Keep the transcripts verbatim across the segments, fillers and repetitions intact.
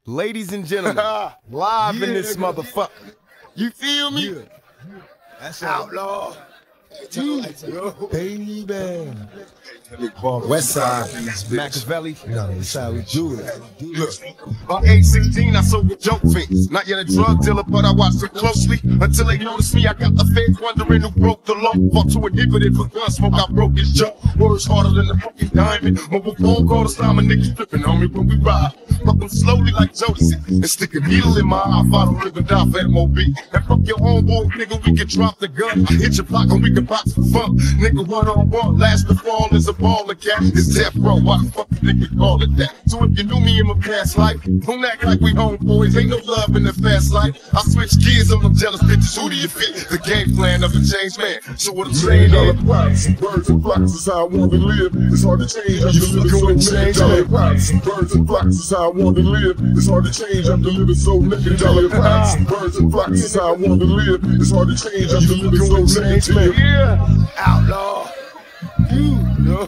Ladies and gentlemen, live Yeah, in this nigga. motherfucker. You feel me? Yeah. That's Outlaw. baby. Westside, Machiavelli. You know, that's how we do it. Look, by age sixteen, I sold with joke fiends. Not yet a drug dealer, but I watched it closely until they noticed me. I got the feds wondering who broke the law. Fought to inhibit it for gun smoke. I broke his jaw. Words harder than the fucking diamond. Mobile phone call to stop my niggas flipping on me when we ride. Fuck them slowly like Jodeci and stick a needle in my eye. If I don't live and die for M O B. And fuck your homeboy, nigga, we can drop the gun. Hit your block and we can box for fun. Nigga, one on one, last to fall is a ball of cat. It's Deathrow, why the fuck you nigga call it that? So if you knew me in my past life, don't act like we homeboys. Ain't no love in the fast life. I switch gears on them jealous bitches. Who do you fit? The game plan of a changed man. So what a change Dollar plots, birds and flocks is how I want to live. It's hard to change after living so naked. Dollar plots, birds and flocks is how I want to live. It's hard to change after living so naked. Dollar plots, birds and flocks is how I want to live. It's hard to change after living so naked. Yeah, outlaw. You know.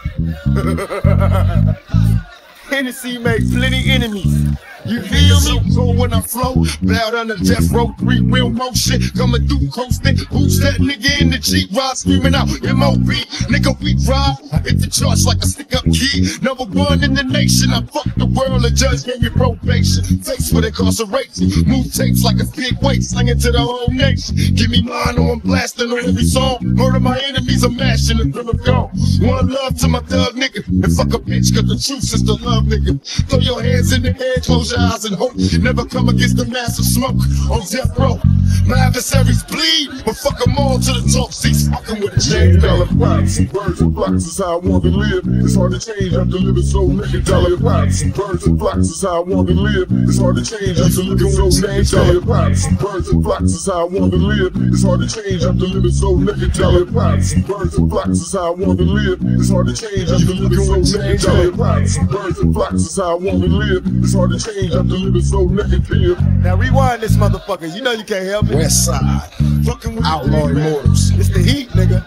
Hennessy makes plenty enemies. You feel me? So when I flow, bow down the death row, three wheel motion, coming through coasting. Who's that nigga in the Jeep ride screaming out M O B? Nigga, we ride. I hit the charts like a stick up key. Number one in the nation. I fuck the world and judge gave me probation. Face for incarceration. Move tapes like a big weight, sling it to the whole nation. Give me mine or I'm blasting on every song. Murder my enemies, I'm mashing until I'm gone. One love to my thug nigga. And fuck a bitch, cause the truth is the love nigga. Throw your hands in the air, close your eyes and hope you never come against the massive smoke on death row. My adversaries bleed, but fuck them all to the top seats, fucking with a chain. Dollar plots, birds and flocks is how I want to live. It's hard to change after living so naked. Dollar plots, birds and flocks is how I want to live. It's hard to change after living so naked. Dollar plots, birds and flocks is how I want to live. It's hard to change after living so naked. Dollar plots, birds and flocks is how I want to live. It's hard to change after living so naked. Dollar plots, birds and flocks is how I want to live. It's hard to change after living so naked. Now rewind this motherfucker. You know you can't help it. Westside, Fucking with Outlaw Immortalz. It's the heat, nigga.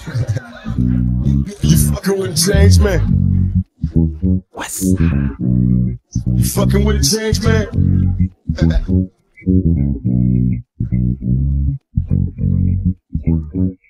You fucking with a change man. Westside. You fucking with a change man.